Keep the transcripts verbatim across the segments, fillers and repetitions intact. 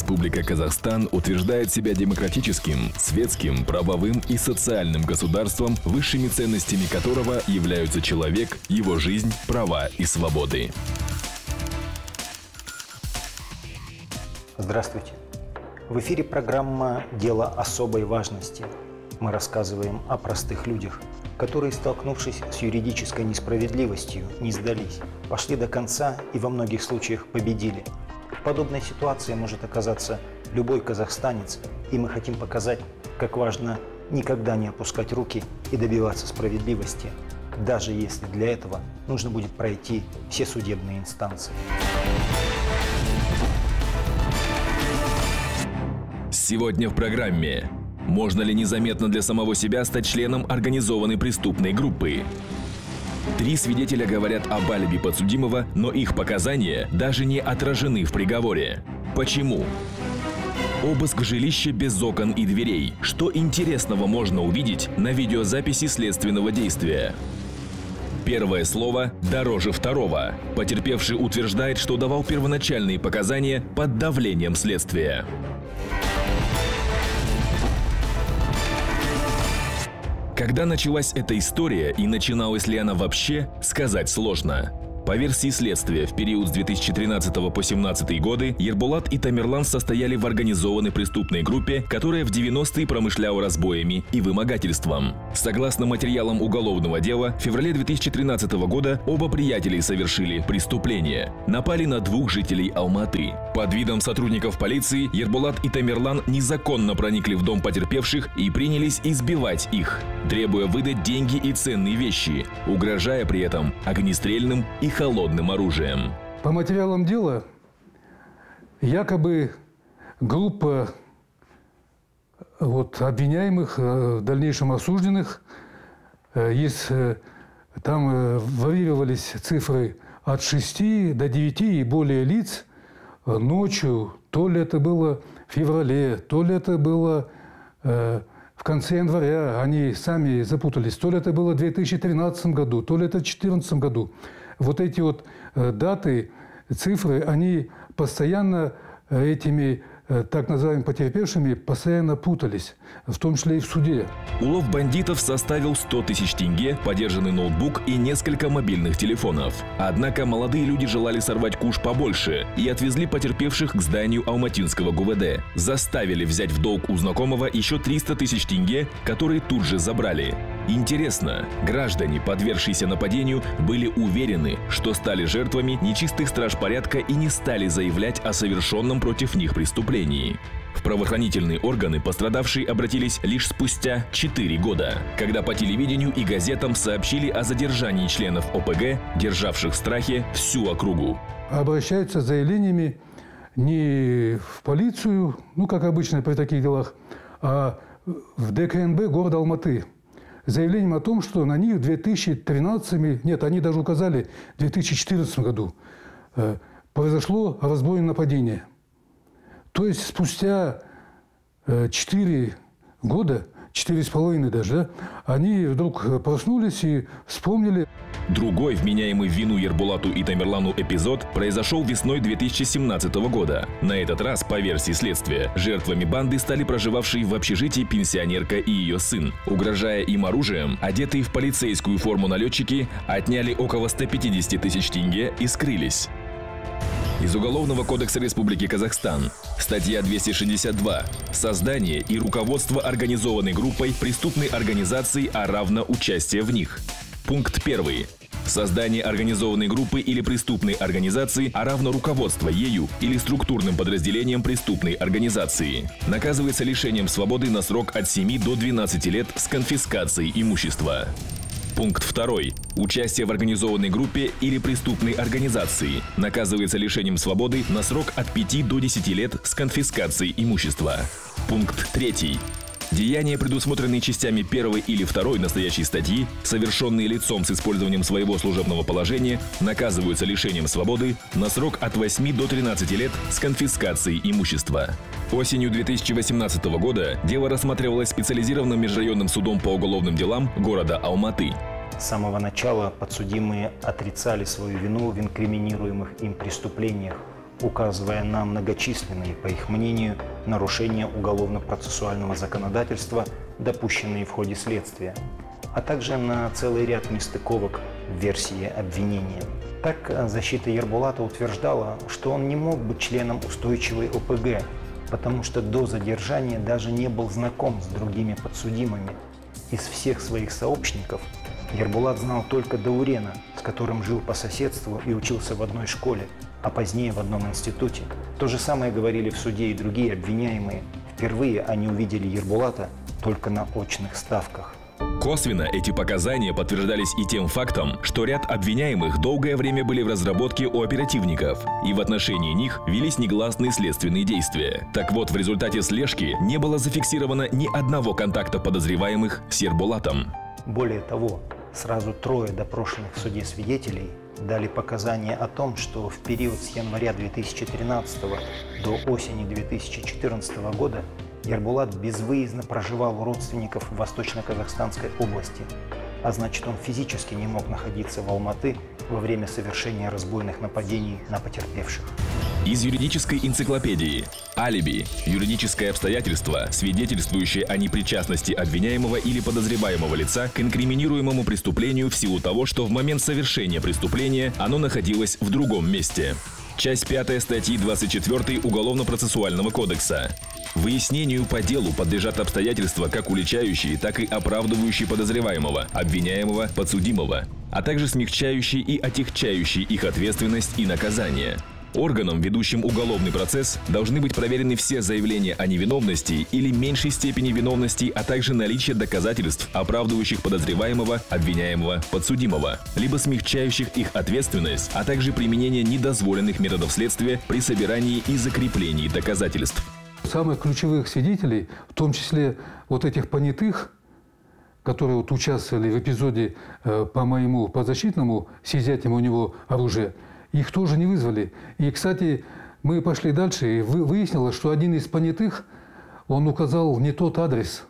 Республика Казахстан утверждает себя демократическим, светским, правовым и социальным государством, высшими ценностями которого являются человек, его жизнь, права и свободы. Здравствуйте. В эфире программа «Дело особой важности». Мы рассказываем о простых людях, которые, столкнувшись с юридической несправедливостью, не сдались, пошли до конца и во многих случаях победили. В подобной ситуации может оказаться любой казахстанец, и мы хотим показать, как важно никогда не опускать руки и добиваться справедливости, даже если для этого нужно будет пройти все судебные инстанции. Сегодня в программе: можно ли незаметно для самого себя стать членом организованной преступной группы? Три свидетеля говорят об алиби подсудимого, но их показания даже не отражены в приговоре. Почему? Обыск жилища без окон и дверей. Что интересного можно увидеть на видеозаписи следственного действия? Первое слово дороже второго. Потерпевший утверждает, что давал первоначальные показания под давлением следствия. Когда началась эта история и начиналась ли она вообще, сказать сложно. По версии следствия, в период с две тысячи тринадцатого по две тысячи семнадцатый годы Ербулат и Тамерлан состояли в организованной преступной группе, которая в девяностые промышляла разбоями и вымогательством. Согласно материалам уголовного дела, в феврале две тысячи тринадцатого года оба приятеля совершили преступление. Напали на двух жителей Алматы. Под видом сотрудников полиции Ербулат и Тамерлан незаконно проникли в дом потерпевших и принялись избивать их, требуя выдать деньги и ценные вещи, угрожая при этом огнестрельным и холодным оружием. По материалам дела, якобы группа вот, обвиняемых, в дальнейшем осужденных, есть, там варьировались цифры от шести до девяти и более лиц ночью, то ли это было в феврале, то ли это было э, в конце января, они сами запутались, то ли это было в две тысячи тринадцатом году, то ли это в две тысячи четырнадцатом году. Вот эти вот э, даты, цифры, они постоянно э, этими э, так называемыми потерпевшими постоянно путались, в том числе и в суде. Улов бандитов составил сто тысяч тенге, подержанный ноутбук и несколько мобильных телефонов. Однако молодые люди желали сорвать куш побольше и отвезли потерпевших к зданию Алматинского ГУВД. Заставили взять в долг у знакомого еще триста тысяч тенге, которые тут же забрали. Интересно, граждане, подвергшиеся нападению, были уверены, что стали жертвами нечистых страж порядка и не стали заявлять о совершенном против них преступлении. В правоохранительные органы пострадавшие обратились лишь спустя четыре года, когда по телевидению и газетам сообщили о задержании членов ОПГ, державших в страхе всю округу. Обращаются с заявлениями не в полицию, ну как обычно при таких делах, а в ДКНБ города Алматы. Заявлением о том, что на них в две тысячи тринадцатом, нет, они даже указали, в две тысячи четырнадцатом году э, произошло разбойное нападение. То есть спустя э, четыре года, четыре с половиной даже, да, они вдруг проснулись и вспомнили. Другой вменяемый в вину Ербулату и Тамерлану эпизод произошел весной две тысячи семнадцатого года. На этот раз, по версии следствия, жертвами банды стали проживавшие в общежитии пенсионерка и ее сын. Угрожая им оружием, одетые в полицейскую форму налетчики отняли около ста пятидесяти тысяч тенге и скрылись. Из Уголовного кодекса Республики Казахстан. Статья двести шестьдесят два. Создание и руководство организованной группой преступной организации, а равно участие в них. Пункт первый. Создание организованной группы или преступной организации, а равно руководство ею или структурным подразделением преступной организации. Наказывается лишением свободы на срок от семи до двенадцати лет с конфискацией имущества. Пункт второй. Участие в организованной группе или преступной организации наказывается лишением свободы на срок от пяти до десяти лет с конфискацией имущества. Пункт третий. Деяния, предусмотренные частями первой или второй настоящей статьи, совершенные лицом с использованием своего служебного положения, наказываются лишением свободы на срок от восьми до тринадцати лет с конфискацией имущества. Осенью две тысячи восемнадцатого года дело рассматривалось специализированным межрайонным судом по уголовным делам города Алматы. С самого начала подсудимые отрицали свою вину в инкриминируемых им преступлениях. указывая на многочисленные, по их мнению, нарушения уголовно-процессуального законодательства, допущенные в ходе следствия, а также на целый ряд нестыковок в версии обвинения. Так, защита Ербулата утверждала, что он не мог быть членом устойчивой О Пэ Гэ, потому что до задержания даже не был знаком с другими подсудимыми. Из всех своих сообщников Ербулат знал только Даурена, с которым жил по соседству и учился в одной школе, а позднее в одном институте. То же самое говорили в суде и другие обвиняемые. Впервые они увидели Ербулата только на очных ставках. Косвенно эти показания подтверждались и тем фактом, что ряд обвиняемых долгое время были в разработке у оперативников, и в отношении них велись негласные следственные действия. Так вот, в результате слежки не было зафиксировано ни одного контакта подозреваемых с Ербулатом. Более того, сразу трое допрошенных в суде свидетелей дали показания о том, что в период с января две тысячи тринадцатого до осени две тысячи четырнадцатого года Ербулат безвыездно проживал у родственников в Восточно-Казахстанской области, а значит, он физически не мог находиться в Алматы во время совершения разбойных нападений на потерпевших. Из юридической энциклопедии. Алиби – юридическое обстоятельство, свидетельствующее о непричастности обвиняемого или подозреваемого лица к инкриминируемому преступлению в силу того, что в момент совершения преступления оно находилось в другом месте. Часть пятая статьи двадцать четвёртой Уголовно-процессуального кодекса. Выяснению по делу подлежат обстоятельства, как уличающие, так и оправдывающие подозреваемого, обвиняемого, подсудимого, а также смягчающие и отягчающие их ответственность и наказание. Органам, ведущим уголовный процесс, должны быть проверены все заявления о невиновности или меньшей степени виновности, а также наличие доказательств, оправдывающих подозреваемого, обвиняемого, подсудимого, либо смягчающих их ответственность, а также применение недозволенных методов следствия при собирании и закреплении доказательств. Самых ключевых свидетелей, в том числе вот этих понятых, которые вот участвовали в эпизоде э, по моему подзащитному, с изъятием у него оружия, их тоже не вызвали. И, кстати, мы пошли дальше, и выяснилось, что один из понятых, он указал не тот адрес.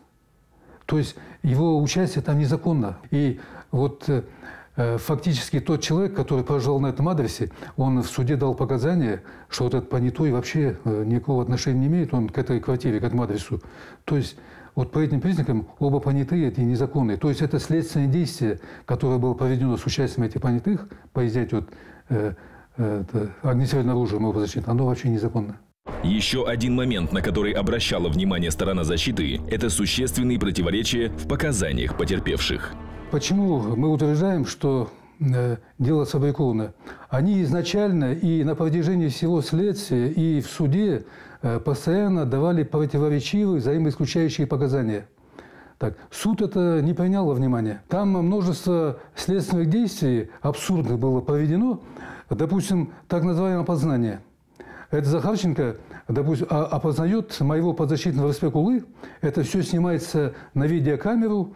То есть его участие там незаконно. И вот э, фактически тот человек, который проживал на этом адресе, он в суде дал показания, что вот этот понятой вообще никакого отношения не имеет, он к этой квартире, к этому адресу. То есть вот по этим признакам оба понятые эти незаконные. То есть это следственное действие, которое было проведено с участием этих понятых, по изъятию вот, э, э, огнестрельного оружия моего защиты, оно вообще незаконно. Еще один момент, на который обращала внимание сторона защиты, это существенные противоречия в показаниях потерпевших. Почему мы утверждаем, что э, дело сфабриковано? Они изначально и на протяжении всего следствия, и в суде э, постоянно давали противоречивые, взаимоисключающие показания. Так, суд это не принял во внимание. Там множество следственных действий абсурдных было проведено. Допустим, так называемое опознание. Это Захарченко, допустим, опознает моего подзащитного Рыспек-Улы. Это все снимается на видеокамеру.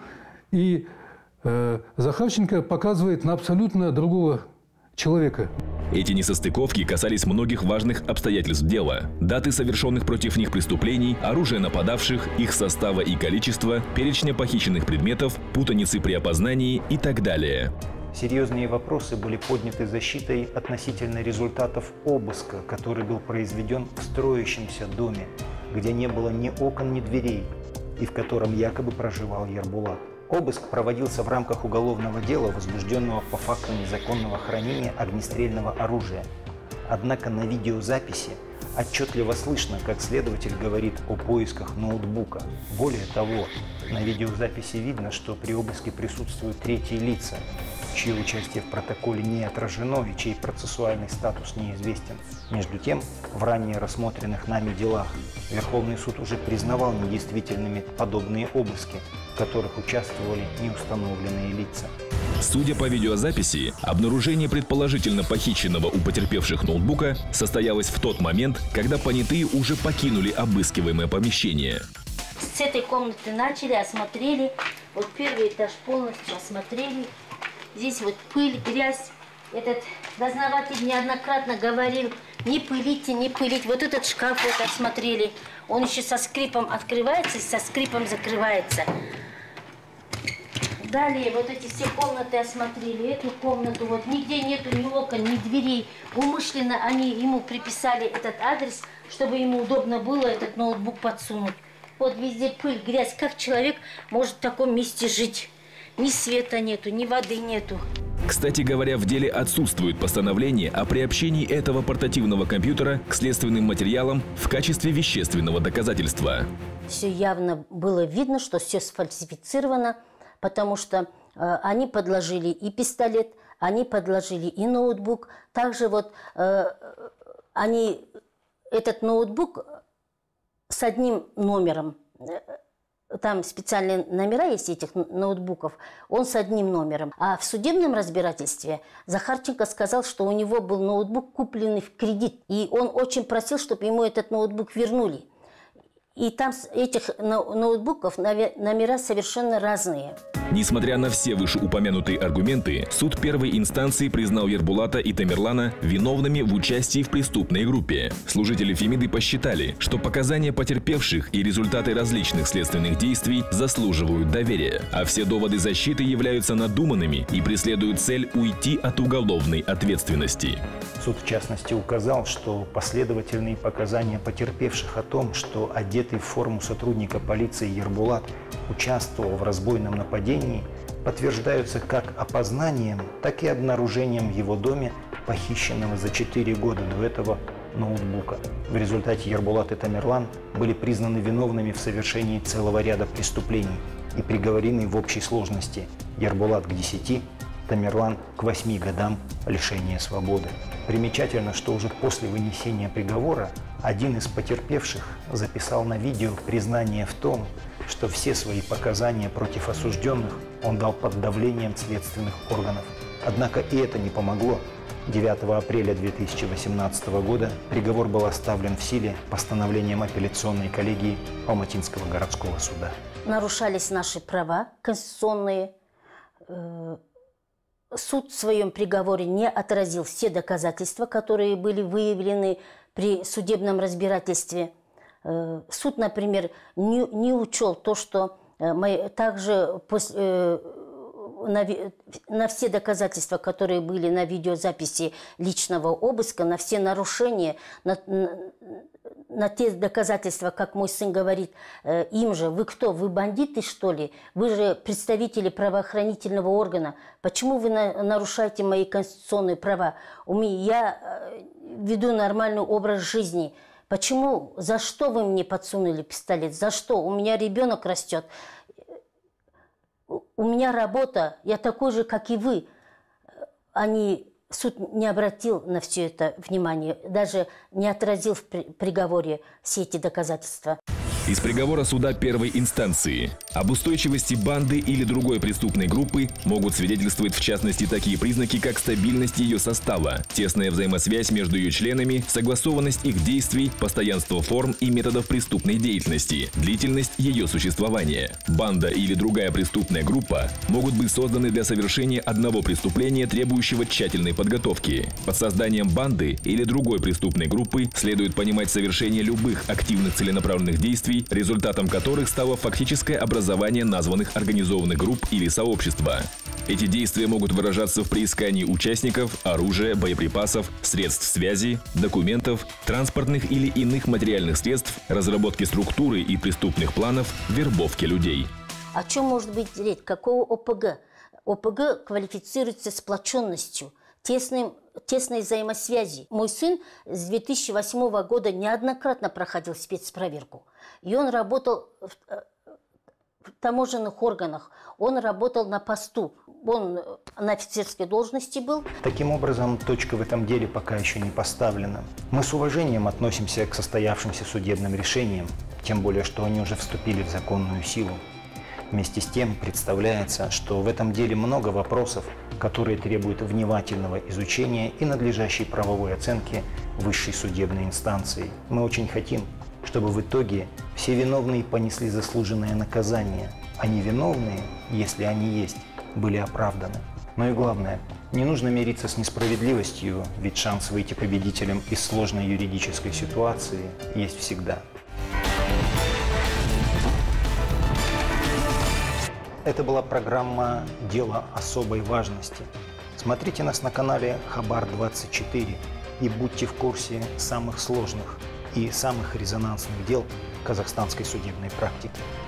И Захарченко показывает на абсолютно другого человека. Эти несостыковки касались многих важных обстоятельств дела. Даты совершенных против них преступлений, оружия нападавших, их состава и количества, перечня похищенных предметов, путаницы при опознании и так далее. Серьезные вопросы были подняты защитой относительно результатов обыска, который был произведен в строящемся доме, где не было ни окон, ни дверей, и в котором якобы проживал Ербулат. Обыск проводился в рамках уголовного дела, возбужденного по факту незаконного хранения огнестрельного оружия. Однако на видеозаписи отчетливо слышно, как следователь говорит о поисках ноутбука. Более того, на видеозаписи видно, что при обыске присутствуют третьи лица, чье участие в протоколе не отражено и чей процессуальный статус неизвестен. Между тем, в ранее рассмотренных нами делах Верховный суд уже признавал недействительными подобные обыски, в которых участвовали неустановленные лица. Судя по видеозаписи, обнаружение предположительно похищенного у потерпевших ноутбука состоялось в тот момент, когда понятые уже покинули обыскиваемое помещение. С этой комнаты начали, осмотрели. Вот первый этаж полностью осмотрели. Здесь вот пыль, грязь. Этот дознаватель неоднократно говорил, не пылите, не пылить. Вот этот шкаф вот осмотрели. Он еще со скрипом открывается и со скрипом закрывается. Далее вот эти все комнаты осмотрели, эту комнату, вот нигде нету ни окон, ни дверей. Умышленно они ему приписали этот адрес, чтобы ему удобно было этот ноутбук подсунуть. Вот везде пыль, грязь. Как человек может в таком месте жить? Ни света нету, ни воды нету. Кстати говоря, в деле отсутствует постановление о приобщении этого портативного компьютера к следственным материалам в качестве вещественного доказательства. Все явно было видно, что все сфальсифицировано, потому что э, они подложили и пистолет, они подложили и ноутбук. Также вот э, они этот ноутбук с одним номером, там специальные номера есть этих ноутбуков, он с одним номером. А в судебном разбирательстве Захарченко сказал, что у него был ноутбук, купленный в кредит. И он очень просил, чтобы ему этот ноутбук вернули. И там с этих ноутбуков номера совершенно разные. Несмотря на все вышеупомянутые аргументы, суд первой инстанции признал Ербулата и Тамерлана виновными в участии в преступной группе. Служители Фемиды посчитали, что показания потерпевших и результаты различных следственных действий заслуживают доверия, а все доводы защиты являются надуманными и преследуют цель уйти от уголовной ответственности. Суд, в частности, указал, что последовательные показания потерпевших о том, что одетый в форму сотрудника полиции Ербулат участвовал в разбойном нападении, подтверждаются как опознанием, так и обнаружением в его доме похищенного за четыре года до этого ноутбука. В результате Ербулат и Тамерлан были признаны виновными в совершении целого ряда преступлений и приговорены в общей сложности Ербулат к десяти, Тамерлан к восьми годам лишения свободы. Примечательно, что уже после вынесения приговора один из потерпевших записал на видео признание в том, что все свои показания против осужденных он дал под давлением следственных органов. Однако и это не помогло. девятого апреля две тысячи восемнадцатого года приговор был оставлен в силе постановлением апелляционной коллегии Алматинского городского суда. Нарушались наши права конституционные. Суд в своем приговоре не отразил все доказательства, которые были выявлены при судебном разбирательстве. Суд, например, не, не учел то, что мы также после, на, на все доказательства, которые были на видеозаписи личного обыска, на все нарушения, на, на, на те доказательства, как мой сын говорит, им же: вы кто, вы бандиты, что ли? Вы же представители правоохранительного органа. Почему вы на, нарушаете мои конституционные права? У меня, я веду нормальный образ жизни. Почему, за что вы мне подсунули пистолет? За что? У меня ребенок растет. У меня работа, я такой же, как и вы. Они, суд не обратил на все это внимание, даже не отразил в приговоре все эти доказательства. Из приговора суда первой инстанции об устойчивости банды или другой преступной группы могут свидетельствовать в частности такие признаки, как стабильность ее состава, тесная взаимосвязь между ее членами, согласованность их действий, постоянство форм и методов преступной деятельности, длительность ее существования. Банда или другая преступная группа могут быть созданы для совершения одного преступления, требующего тщательной подготовки. Под созданием банды или другой преступной группы следует понимать совершение любых активных целенаправленных действий, результатом которых стало фактическое образование названных организованных групп или сообщества. Эти действия могут выражаться в приискании участников, оружия, боеприпасов, средств связи, документов, транспортных или иных материальных средств, разработке структуры и преступных планов, вербовке людей. О чем может быть речь? Какого ОПГ? ОПГ квалифицируется сплоченностью, тесным, тесной взаимосвязью. Мой сын с две тысячи восьмого года неоднократно проходил спецпроверку. И он работал в, в таможенных органах, он работал на посту, он на офицерской должности был. Таким образом, точка в этом деле пока еще не поставлена. Мы с уважением относимся к состоявшимся судебным решениям, тем более, что они уже вступили в законную силу. Вместе с тем представляется, что в этом деле много вопросов, которые требуют внимательного изучения и надлежащей правовой оценки высшей судебной инстанции. Мы очень хотим, чтобы в итоге все виновные понесли заслуженное наказание, а невиновные, если они есть, были оправданы. Но и главное, не нужно мириться с несправедливостью, ведь шанс выйти победителем из сложной юридической ситуации есть всегда. Это была программа «Дело особой важности». Смотрите нас на канале Хабар двадцать четыре и будьте в курсе самых сложных и самых резонансных дел казахстанской судебной практики.